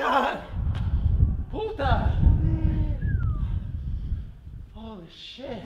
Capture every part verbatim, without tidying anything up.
God! Puta! Holy shit!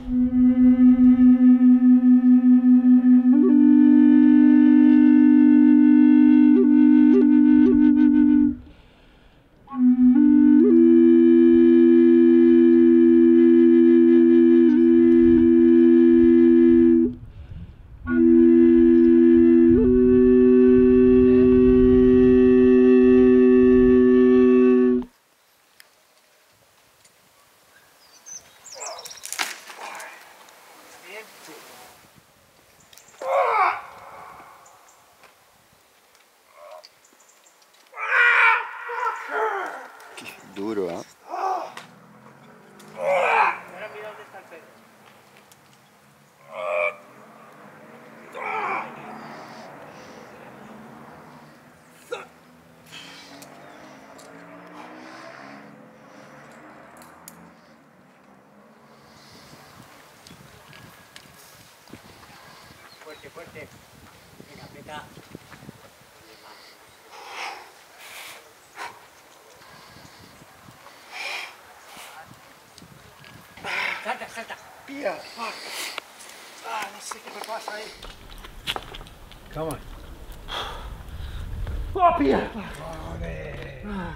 Duro, ¿eh? Ahora mira dónde está el pedo. Fuerte, fuerte. Venga, aprieta. Salta, salta. Pía, fuck. Ah, no sé qué me pasa ahí. Come on. ¡Oh, pía! Joder. Ah.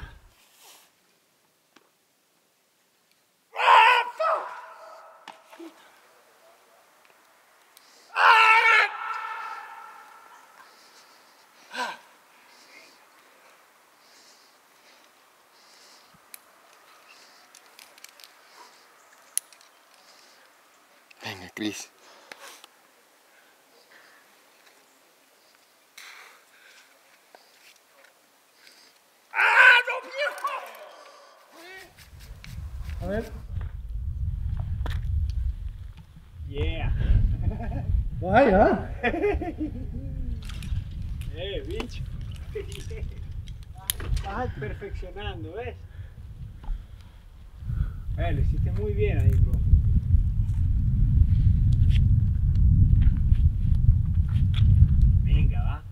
Venga, Chris. A ver. Yeah. Vaya. Eh, bicho. Vas perfeccionando, ¿ves? Eh, lo hiciste muy bien ahí, bro. Venga, va.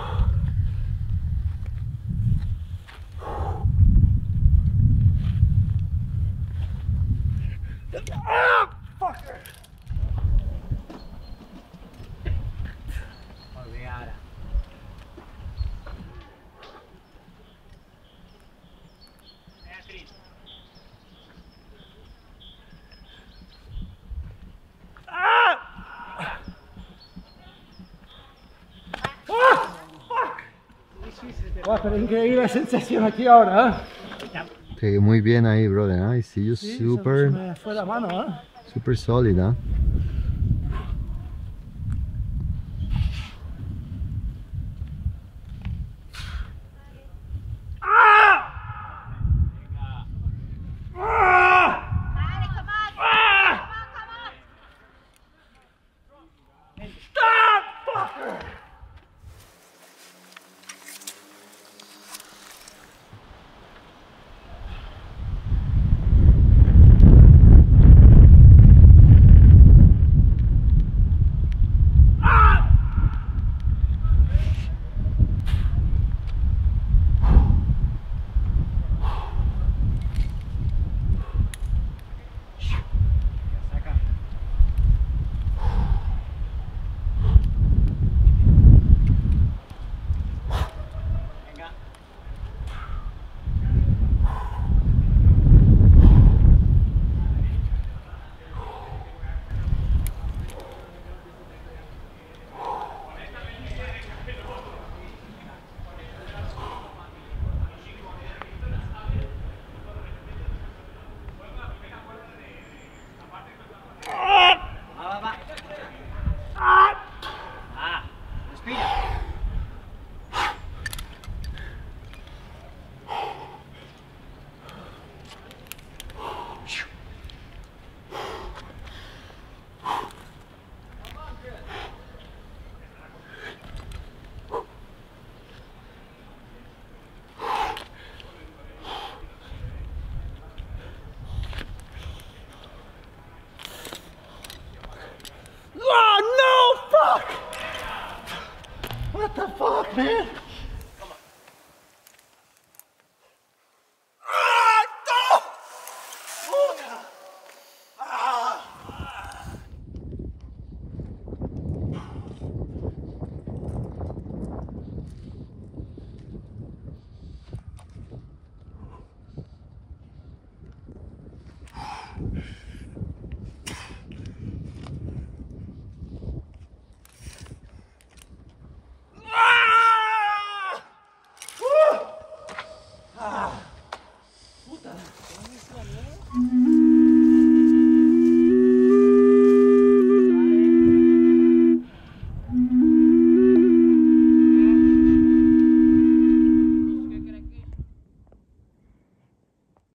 ¡Ah! ¡Fucker! Olvidara. Beatriz. ¡Ah! ¡Ah! ¡Fuck! Wow, pero increíble la sensación aquí ahora, ¿eh? Sí, muy bien ahí, brother. I see you Sí, super, se me fue la mano, ¿eh? super solid, ¿eh?